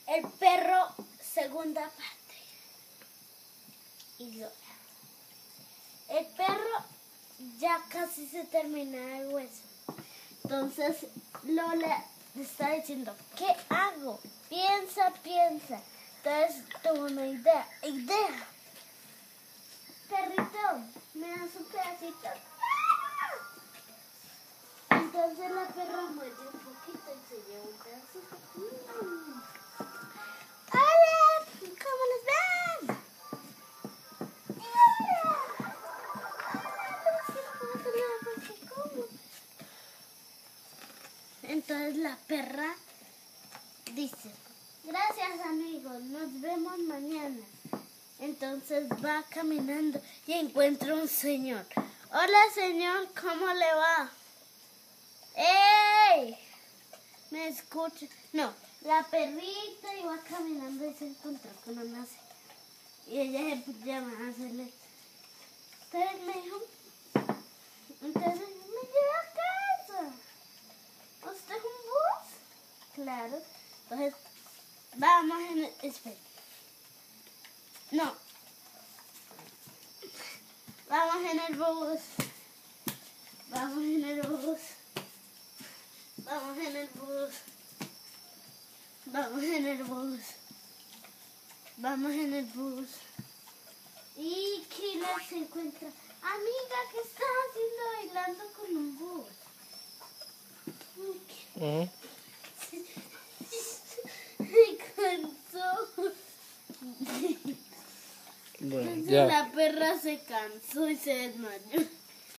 El perro, segunda parte. Y Lola. El perro ya casi se termina el hueso. Entonces Lola le está diciendo, ¿qué hago? Piensa, piensa. Entonces tuvo una idea. Perrito, ¿me das un pedacito? Entonces la perra muerde un poquito y se lleva un pedacito. ¡Hola! ¿Cómo les ven? Entonces la perra dice, gracias amigos, nos vemos mañana. Entonces va caminando y encuentra un señor. Hola señor, ¿cómo le va? ¡Ey! ¿Me escucha? No, la perrita iba caminando y se encontró con una señora. Y ella se llama a hacerle. Entonces me dijo, entonces me lleva a casa. ¿Usted es un bus? Claro. Entonces, vamos en el... Espera. No. Vamos en el bus. Vamos en el bus. Vamos en el bus. Vamos en el bus. Vamos en el bus. Y Killer se encuentra. Amiga, ¿qué estás haciendo bailando con un bus? Se cansó. Bueno, Entonces ya. la perra se cansó y se desmayó.